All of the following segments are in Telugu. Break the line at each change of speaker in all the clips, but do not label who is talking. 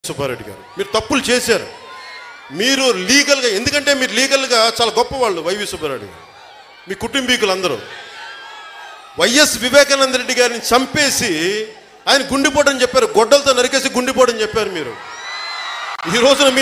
సుబ్బారెడ్డి గారు మీరు తప్పులు చేశారు. మీరు లీగల్గా, ఎందుకంటే మీరు లీగల్గా చాలా గొప్పవాళ్ళు. వైవి సుబ్బారెడ్డి గారు మీ కుటుంబీకులు అందరూ వైఎస్ వివేకానంద రెడ్డి గారిని చంపేసి ఆయన గుండెపోటని చెప్పారు, గొడ్డలతో నరికేసి గుండెపోటని చెప్పారు. మీరు ఈ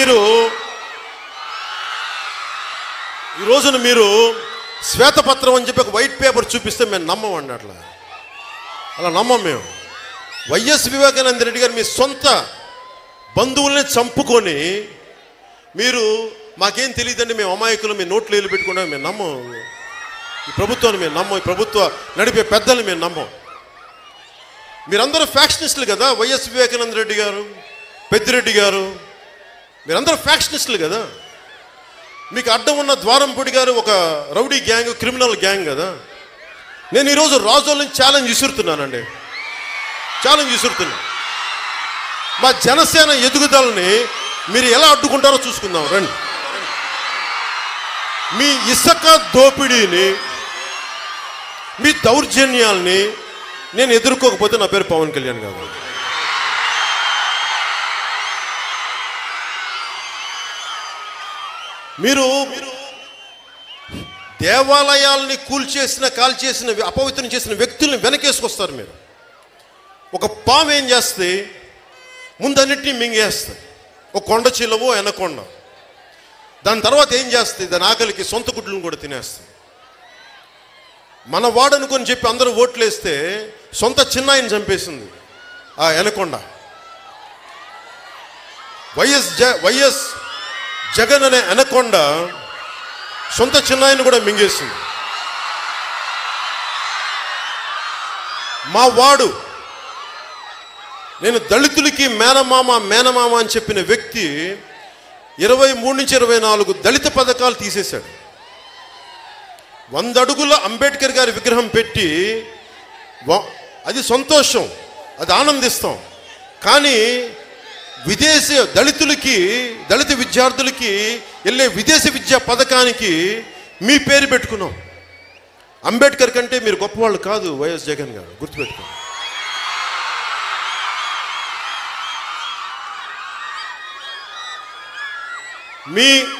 రోజున మీరు శ్వేతపత్రం అని చెప్పి ఒక వైట్ పేపర్ చూపిస్తే మేము నమ్మమండి. అలా నమ్మం మేము. వైఎస్ వివేకానంద రెడ్డి గారు మీ సొంత బంధువుల్ని చంపుకొని మీరు మాకేం తెలియదండి, మేము అమాయకులు, మీ నోట్లు వేలు పెట్టుకుంటాం, మేము నమ్మం. ఈ ప్రభుత్వాన్ని మేము నమ్మం, ఈ ప్రభుత్వ నడిపే పెద్దల్ని మేము నమ్మం. మీరందరూ ఫ్యాక్షనిస్టులు కదా. వైఎస్ వివేకానంద రెడ్డి గారు, పెద్దిరెడ్డి గారు, మీరందరూ ఫ్యాక్షనిస్టులు కదా. మీకు అడ్డం ఉన్న ద్వారంపూడి గారు ఒక రౌడీ గ్యాంగ్, క్రిమినల్ గ్యాంగ్ కదా. నేను ఈరోజు రాజోళ్ళని ఛాలెంజ్ విసురుతున్నానండి, ఛాలెంజ్ విసురుతున్నా. మా జనసేన ఎదుగుదలని మీరు ఎలా అడ్డుకుంటారో చూసుకుందాం రండి. మీ ఇసుక దోపిడీని, మీ దౌర్జన్యాల్ని నేను ఎదుర్కోకపోతే నా పేరు పవన్ కళ్యాణ్ కాదు. మీరు దేవాలయాల్ని కాల్చేసిన అపవిత్రం చేసిన వ్యక్తుల్ని వెనకేసుకొస్తారు. మీరు ఒక పాము ఏం చేస్తే ముందన్నిటినీ మింగేస్తుంది, ఒక కొండ చిల్లవో ఎనకొండ. దాని తర్వాత ఏం చేస్తుంది, దాని ఆకలికి సొంత గుడ్లను కూడా తినేస్తుంది. మన వాడనుకొని చెప్పి అందరూ ఓట్లేస్తే సొంత చిన్నాయిని చంపేసింది ఆ ఎనకొండ. వైఎస్ జగన్ అనే ఎనకొండ సొంత చిన్నాయిని కూడా మింగేసింది. మా వాడు, నేను దళితులకి మేనమామ అని చెప్పిన వ్యక్తి 23 నుంచి 24 దళిత పథకాలు తీసేశాడు. 100 అడుగుల అంబేద్కర్ గారి విగ్రహం పెట్టి, అది సంతోషం, అది ఆనందిస్తాం. కానీ దళిత విద్యార్థులకి వెళ్ళే విదేశీ విద్యా పథకానికి మీ పేరు పెట్టుకున్నాం. అంబేద్కర్ కంటే మీరు గొప్పవాళ్ళు కాదు వైఎస్ జగన్ గారు, గుర్తుపెట్టుకోండి. మీ